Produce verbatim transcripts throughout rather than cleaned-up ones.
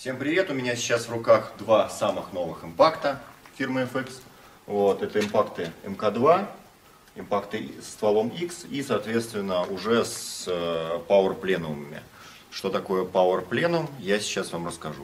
Всем привет! У меня сейчас в руках два самых новых импакта фирмы эф икс. Вот, это импакты эм ка два, импакты с стволом X и, соответственно, уже с Power Plenum. Что такое Power Plenum, я сейчас вам расскажу.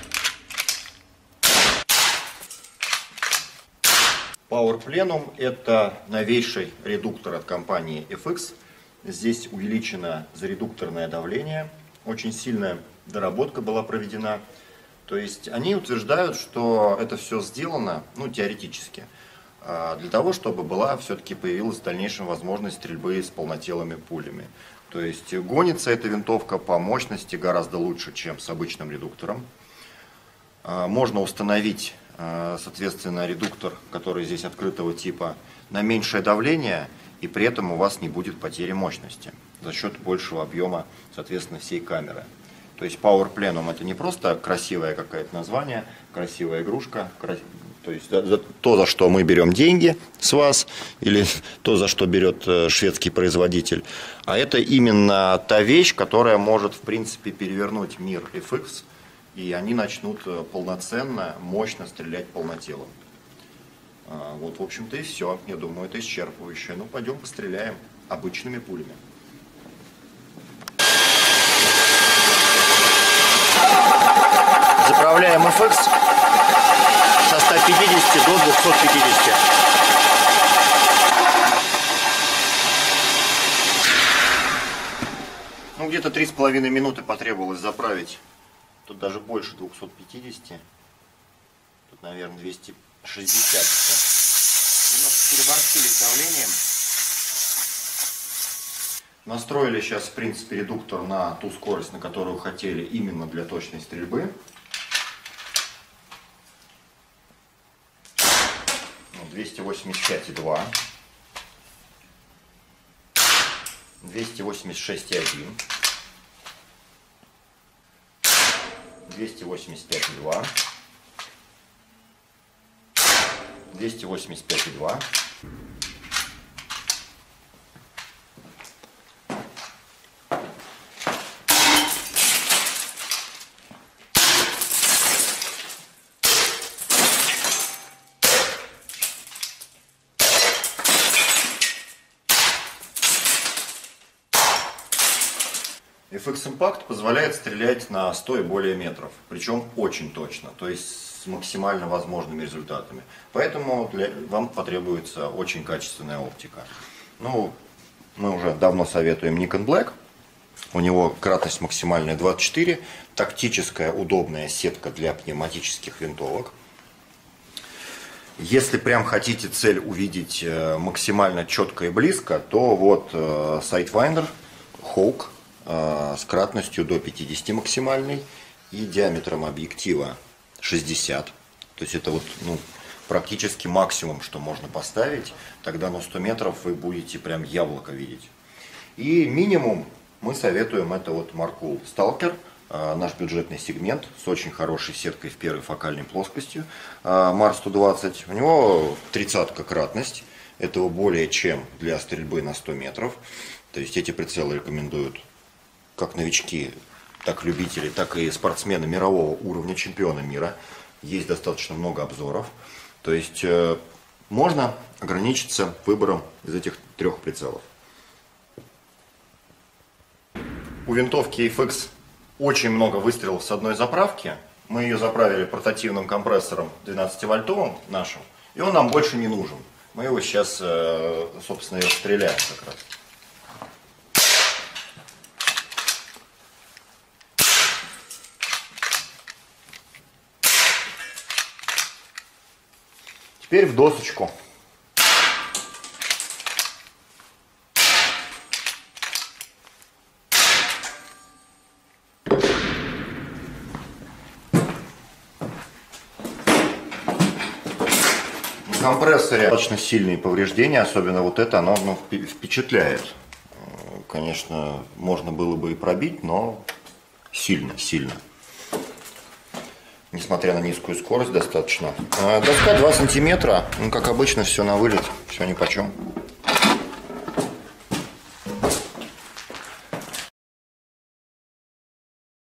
Power Plenum – это новейший редуктор от компании эф икс. Здесь увеличено заредукторное давление, очень сильная доработка была проведена. То есть они утверждают, что это все сделано, ну, теоретически, для того, чтобы была все-таки появилась в дальнейшем возможность стрельбы с полнотелыми пулями. То есть гонится эта винтовка по мощности гораздо лучше, чем с обычным редуктором. Можно установить, соответственно, редуктор, который здесь открытого типа, на меньшее давление, и при этом у вас не будет потери мощности за счет большего объема, соответственно, всей камеры. То есть Power Plenum — это не просто красивое какое-то название, красивая игрушка, крас... то есть за, за, то, за что мы берем деньги с вас, или то, за что берет шведский производитель, а это именно та вещь, которая может, в принципе, перевернуть мир эф икс, и они начнут полноценно, мощно стрелять полнотелом. Вот, в общем-то, и все. Я думаю, это исчерпывающе. Ну, пойдем постреляем обычными пулями. Заправляем эф икс со ста пятидесяти до двухсот пятидесяти. Ну, где-то три с половиной минуты потребовалось заправить. Тут даже больше двухсот пятидесяти. Тут, наверное, двести шестьдесят. Немножко переборщили с давлением. Настроили сейчас, в принципе, редуктор на ту скорость, на которую хотели, именно для точной стрельбы. двести восемьдесят пять и два, двести восемьдесят шесть и один, двести восемьдесят пять и два, двести восемьдесят пять и два, эф икс Impact позволяет стрелять на сто и более метров, причем очень точно, то есть с максимально возможными результатами. Поэтому для, вам потребуется очень качественная оптика. Ну, мы уже давно советуем Nikon Black. У него кратность максимальная двадцать четыре, тактическая удобная сетка для пневматических винтовок. Если прям хотите цель увидеть максимально четко и близко, то вот Sidewinder Hawk с кратностью до пятидесяти максимальной и диаметром объектива шестьдесят. То есть это вот, ну, практически максимум, что можно поставить. Тогда на сто метров вы будете прям яблоко видеть. И минимум мы советуем это вот Markul Stalker, наш бюджетный сегмент с очень хорошей сеткой в первой фокальной плоскостью, Мар сто двадцать. У него тридцатка кратность. Этого более чем для стрельбы на сто метров. То есть эти прицелы рекомендуют как новички, так любители, так и спортсмены мирового уровня, чемпиона мира. Есть достаточно много обзоров. То есть э, можно ограничиться выбором из этих трех прицелов. У винтовки эф икс очень много выстрелов с одной заправки. Мы ее заправили портативным компрессором двенадцативольтовым нашим, и он нам больше не нужен. Мы его сейчас, э, собственно, ее стреляем как раз. Теперь в досочку. На компрессоре достаточно сильные повреждения, особенно вот это, оно, ну, впечатляет. Конечно, можно было бы и пробить, но сильно, сильно. Несмотря на низкую скорость достаточно. Доска два сантиметра, ну как обычно, все на вылет, все нипочем.